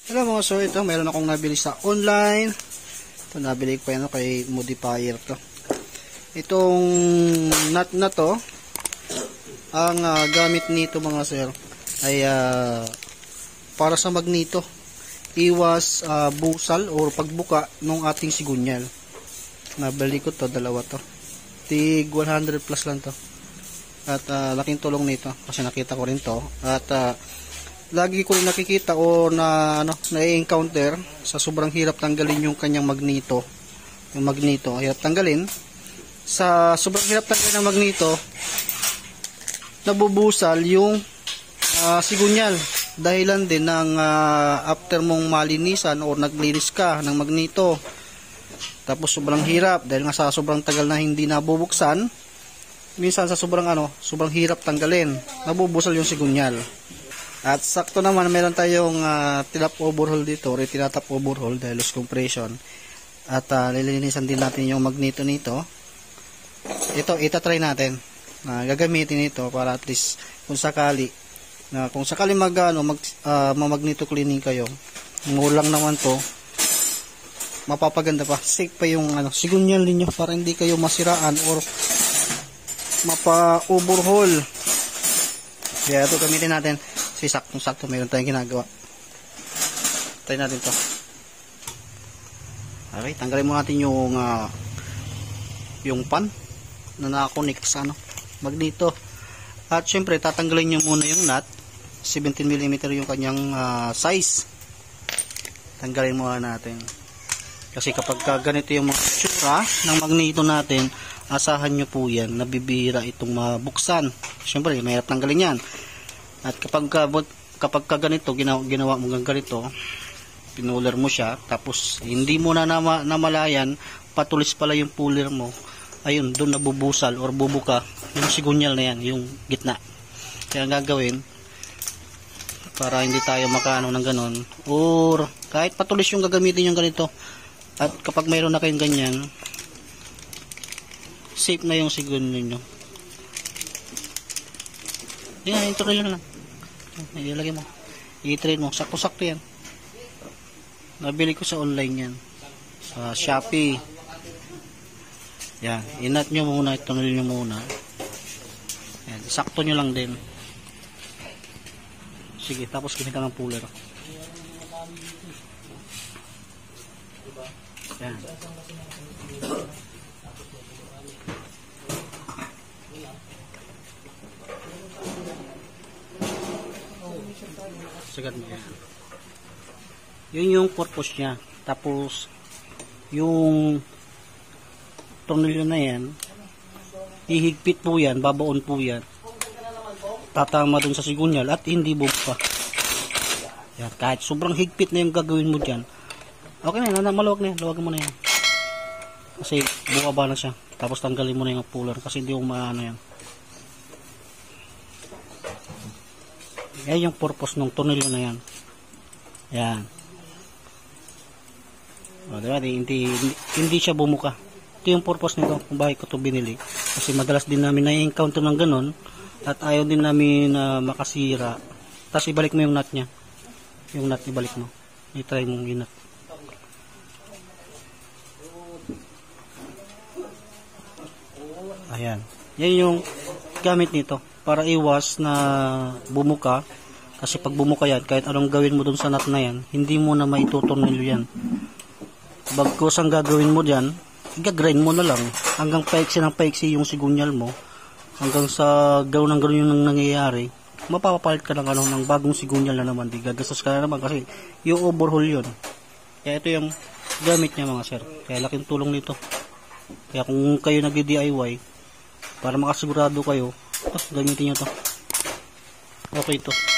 Hello mga so, ito meron akong nabili sa online. Ito nabili ko yan kay modifier to. Itong nut na to, ang gamit nito mga sir ay para sa magnito. Iwas busal o pagbuka ng ating sigunyal. Nabili ko to, dalawa to. Tig 100 plus lang to. At laking tulong nito kasi nakita ko rin to. At lagi ko rin nakikita o na-encounter sa sobrang hirap tanggalin yung kanyang magnito. Yung magnito, hirap tanggalin. Sa sobrang hirap tanggalin ng magnito, nabubusal yung sigunyal. Dahilan din ng after mong malinisan o naglinis ka ng magnito. Tapos sobrang hirap dahil nga sa sobrang tagal na hindi nabubuksan. Minsan sa sobrang hirap tanggalin, nabubusal yung sigunyal. At sakto naman meron tayong tilap overhaul dito, tinatap overhaul dahil loose compression. At lilinisan din natin yung magnito nito. Ito itatry natin. Gagamitin ito para at least kung sakali magnito cleaning kayo, ngulang naman to, mapapaganda pa, safe pa yung sigunyal ninyo para hindi kayo masiraan or mapa-overhaul. Kaya ito gamitin natin. Saktong-sakto mayroon tayong ginagawa. Try natin to. Okay, tanggalin mo natin yung pan na nakakonect sa magnito. At syempre tatanggalin nyo muna yung nut. 17mm yung kanyang size. Tanggalin muna natin. Kasi kapag ganito yung mga tsura ng magnito natin, asahan nyo po yan, nabibihira itong mabuksan. Syempre mahirap tanggalin yan. At kapag ganito, ginawa mo ganito, pinuller mo siya, tapos hindi mo na namalayan, patulis pala yung puller mo, ayun, doon nabubusal or bubuka yung sigunyal na yan, yung gitna. Kaya ang gagawin, para hindi tayo makaano ng ganon, or kahit patulis yung gagamitin yung ganito, at kapag mayroon na kayong ganyan, safe na yung sigunyal nyo. Yan, ito na lang. Ilagay mo, i-trade mo, sakto-sakto yan. Nabili ko sa online yan, sa Shopee. Yan, inat nyo muna, itunol nyo muna. Yan, sakto nyo lang din. Sige, tapos gamitan ng puller. Yan. Sagad mo yan. Yun yung purpose niya. Tapos yung tornilyo na yan, ihigpit po yan, babaon po yan, tatama dun sa sigunyal at hindi bubuka yan. Kahit sobrang higpit na yung gagawin mo dyan, okay na yan, maluwag na yan, luwag mo na yan kasi bukaba na siya. Tapos tanggalin mo na yung puller kasi hindi mo maano yan. Yan yung purpose ng tornilyo na yan. Yan. O, diba? Hindi siya bumuka. Ito yung purpose nito kung bakit ko ito binili. Kasi madalas din namin na-encounter ng ganun at ayaw din namin makasira. Tapos ibalik mo yung nut nya. Yung nut ibalik mo. I-try mong inut. Ayan. Yan yung gamit nito. Para iwas na bumuka. Kasi pag bumuka yan, kahit anong gawin mo dun sa nut na yan, hindi mo na maitutornilyo yan. Bagkus ang gagawin mo dyan, i-grind mo na lang. Hanggang paiksi ng paiksi yung sigunyal mo. Hanggang sa gawin ng gano'n yung nangyayari, mapapapalit ka ng bagong sigunyal na naman. Di gagastos ka na naman kasi yung overhaul yun. Kaya ito yung gamit niya mga sir. Kaya laking tulong nito. Kaya kung kayo nag-DIY, para makasigurado kayo, gamitin nyo to. Okay to.